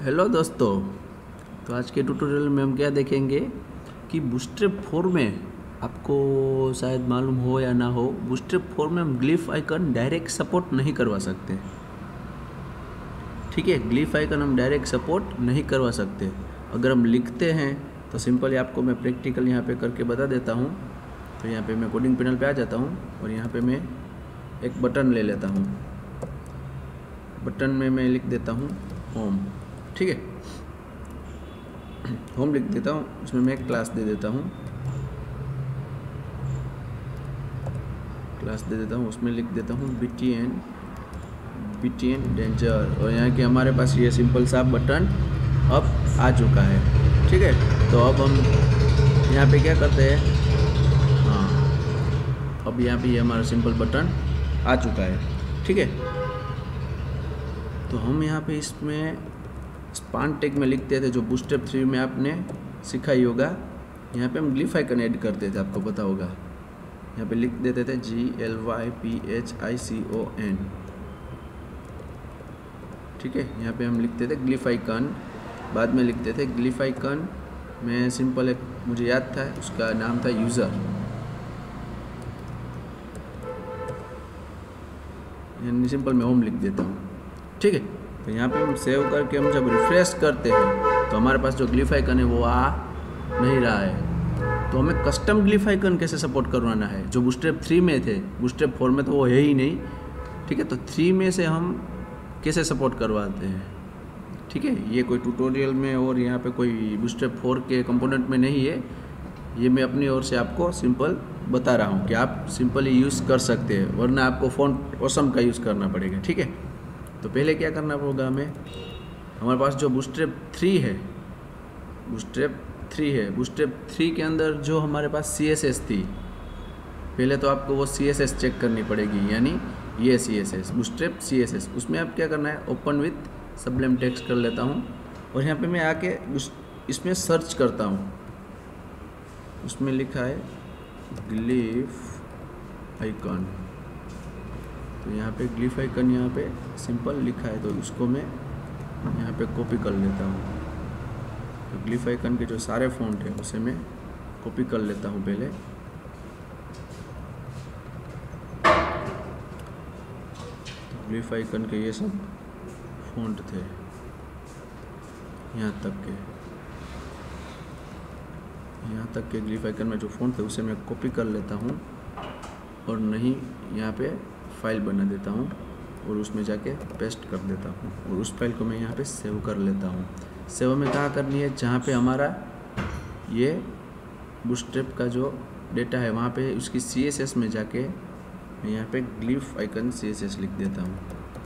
Hello दोस्तों। तो आज के ट्यूटोरियल में हम क्या देखेंगे कि बूटस्ट्रैप 4 में आपको शायद मालूम हो या ना हो, बूटस्ट्रैप 4 में हम ग्लिफ आइकन डायरेक्ट सपोर्ट नहीं करवा सकते। ठीक है, ग्लिफ आइकन हम डायरेक्ट सपोर्ट नहीं करवा सकते। अगर हम लिखते हैं तो सिंपली आपको मैं प्रैक्टिकल यहाँ पे करके बता देता हूँ। तो यहाँ पे मैं कोडिंग पैनल पे आ जाता हूँ और यहाँ पे मैं एक बटन ले लेता हूँ। बटन में मैं लिख देता हूँ होम। ठीक है, होम लिख देता हूँ, उसमें मैं एक क्लास दे देता हूँ। उसमें लिख देता हूँ BTN डेंजर। और यहाँ के हमारे पास ये सिंपल सा बटन अब आ चुका है। ठीक है, तो अब हम यहाँ पे क्या करते हैं, हाँ, अब यहाँ पे ये हमारा सिंपल बटन आ चुका है। ठीक है, तो हम यहाँ पे इसमें स्पान टैग में लिखते थे, जो बूटस्ट्रैप 3 में आपने सीखा ही होगा। यहाँ पे हम ग्लिफ आइकन ऐड करते थे, आपको पता होगा। यहाँ पे लिख देते थे GLYPHICON। ठीक है, यहाँ पे हम लिखते थे ग्लिफ आइकन, बाद में लिखते थे ग्लिफ आइकन। मैं सिंपल एक मुझे याद था, उसका नाम था यूज़र। यानी सिंपल मैं होम लिख देता हूँ। ठीक है, तो यहाँ पे हम सेव करके हम जब रिफ्रेश करते हैं तो हमारे पास जो ग्लिफ आइकन है वो आ नहीं रहा है। तो हमें कस्टम ग्लिफ आइकन कैसे सपोर्ट करवाना है, जो बूटस्ट्रैप 3 में थे। बूटस्ट्रैप 4 में तो वो है ही नहीं। ठीक है, तो 3 में से हम कैसे सपोर्ट करवाते हैं। ठीक है, ये कोई ट्यूटोरियल में और यहाँ पे कोई बूटस्ट्रैप 4 के कंपोनेंट में नहीं है। ये मैं अपनी ओर से आपको सिंपल बता रहा हूँ कि आप सिंपली यूज़ कर सकते हैं, वरना आपको फ़ॉन्ट ऑसम का यूज़ करना पड़ेगा। ठीक है, तो पहले क्या करना होगा हमें, हमारे पास जो बूटस्ट्रैप 3 है, बूटस्ट्रैप 3 के अंदर जो हमारे पास CSS थी, पहले तो आपको वो CSS चेक करनी पड़ेगी। यानी ये CSS बूटस्ट्रैप CSS, उसमें आप क्या करना है, ओपन विथ सबलेम टेक्स्ट कर लेता हूँ और यहाँ पे मैं आके इसमें सर्च करता हूँ। उसमें लिखा है ग्लिफ आइकन। तो यहाँ पे ग्लिफ आइकन यहाँ पे सिंपल लिखा है, तो उसको मैं यहाँ पे कॉपी कर लेता हूँ। तो ग्लिफ आइकन के जो सारे फ़ॉन्ट हैं उसे मैं कॉपी कर लेता हूँ पहले। तो ग्लिफ आइकन के ये सब फ़ॉन्ट थे यहाँ तक के ग्लिफ आइकन में जो फ़ॉन्ट थे उसे मैं कॉपी कर लेता हूँ और नहीं यहाँ पे फाइल बना देता हूँ और उसमें जाके पेस्ट कर देता हूँ और उस फाइल को मैं यहाँ पे सेव कर लेता हूँ। सेव में कहाँ करनी है, जहाँ पे हमारा ये बूटस्ट्रैप का जो डेटा है वहाँ पे उसकी CSS में जाके मैं यहाँ पे ग्लिफ आइकन CSS लिख देता हूँ,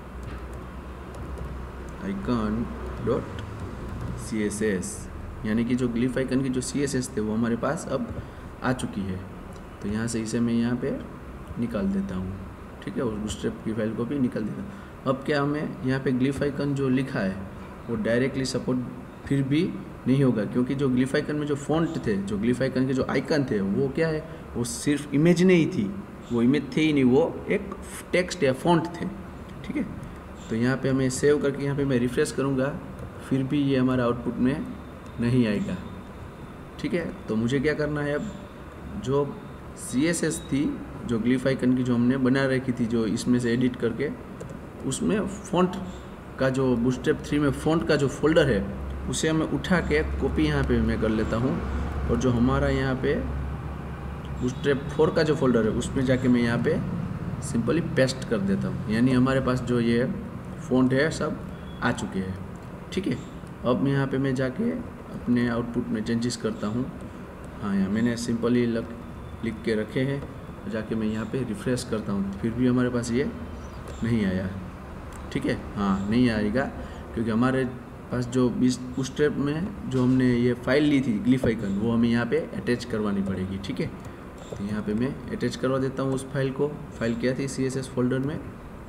icon.css। यानी कि जो ग्लिफ आइकन की जो CSS थे वो हमारे पास अब आ चुकी है। तो यहाँ से इसे मैं यहाँ पे निकाल देता हूँ। ठीक है, उस बूटस्ट्रैप की फाइल को भी निकाल देता हूँ। अब क्या हमें यहाँ पे ग्लिफ आइकन जो लिखा है वो डायरेक्टली सपोर्ट फिर भी नहीं होगा, क्योंकि जो ग्लिफ आइकन में जो फ़ॉन्ट थे, जो ग्लिफ आइकन के जो आइकन थे, वो क्या है, वो सिर्फ इमेज नहीं थी, वो इमेज थे ही नहीं, वो एक टेक्स्ट या फ़ॉन्ट थे। ठीक है, तो यहाँ पे हमें सेव करके यहाँ पे मैं रिफ्रेश करूँगा, फिर भी ये हमारा आउटपुट में नहीं आएगा। ठीक है, तो मुझे क्या करना है, अब जो CSS थी, जो ग्लिफ आइकन की जो हमने बना रखी थी, जो इसमें से एडिट करके, उसमें फ़ॉन्ट का जो बूटस्ट्रैप 3 में फ़ॉन्ट का जो फोल्डर है उसे मैं उठा के कॉपी यहाँ पे मैं कर लेता हूँ और जो हमारा यहाँ पे बूटस्ट्रैप 4 का जो फोल्डर है उसमें जाके मैं यहाँ पे सिंपली पेस्ट कर देता हूँ। यानी हमारे पास जो ये फ़ॉन्ट है सब आ चुके हैं। ठीक है, अब यहाँ पे मैं जाके अपने आउटपुट में चेंजेस करता हूँ। हाँ, यहाँ मैंने सिंपली लिख के रखे हैं, जाके मैं यहाँ पे रिफ्रेश करता हूँ, फिर भी हमारे पास ये नहीं आया। ठीक है, हाँ, नहीं आएगा, क्योंकि हमारे पास जो बूटस्ट्रैप में जो हमने ये फाइल ली थी ग्लिफ आइकन, वो हमें यहाँ पे अटैच करवानी पड़ेगी। ठीक है, तो यहाँ पे मैं अटैच करवा देता हूँ उस फाइल को। फाइल क्या थी, CSS फोल्डर में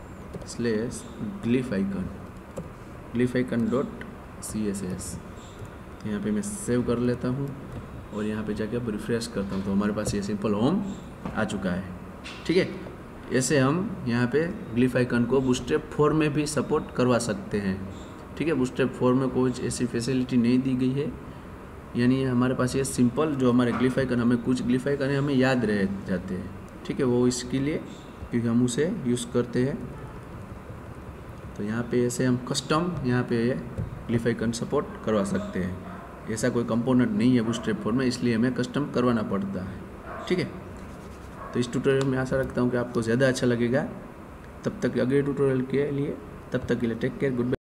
/glyphicon.css। तो यहाँ पे मैं सेव कर लेता हूँ और यहाँ पे जाके अब रिफ्रेश करता हूँ, तो हमारे पास ये सिंपल होम आ चुका है। ठीक है, ऐसे हम यहाँ पे ग्लिफ आइकन को बूटस्ट्रैप 4 में भी सपोर्ट करवा सकते हैं। ठीक है। बूटस्ट्रैप 4 में कोई ऐसी फैसिलिटी नहीं दी गई है, यानी हमारे पास ये सिंपल जो हमारे ग्लिफाइकन, हमें कुछ ग्लिफाइकन हमें याद रह जाते हैं, ठीक है, वो इसके लिए क्योंकि हम उसे यूज़ करते हैं। तो यहाँ पे ऐसे हम कस्टम यहाँ पे ग्लिफाइकन सपोर्ट करवा सकते हैं। ऐसा कोई कंपोनेंट नहीं है बूटस्ट्रैप 4 में, इसलिए हमें कस्टम करवाना पड़ता है, ठीक है। तो इस ट्यूटोरियल में आशा रखता हूँ कि आपको ज़्यादा अच्छा लगेगा। तब तक अगले ट्यूटोरियल के लिए, तब तक के लिए टेक केयर, गुड बाय।